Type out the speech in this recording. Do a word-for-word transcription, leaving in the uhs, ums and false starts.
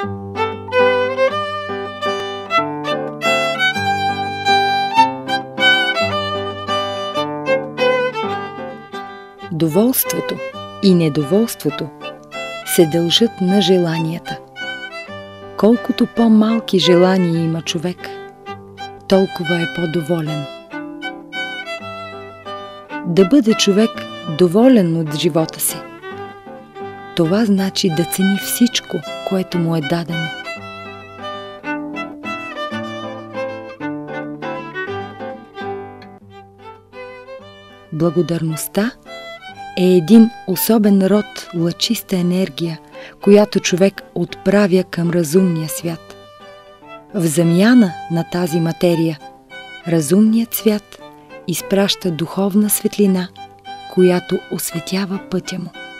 Доволството и недоволството се дължат на желанията. Колкото по-малки желания има човек, толкова е по-доволен. Да бъде човек доволен от живота си, това значи да цени всичко, което му е дадено. Благодарността е един особен род лъчиста енергия, която човек отправя към разумния свят. В замяна на тази материя, разумният свят изпраща духовна светлина, която осветява пътя му.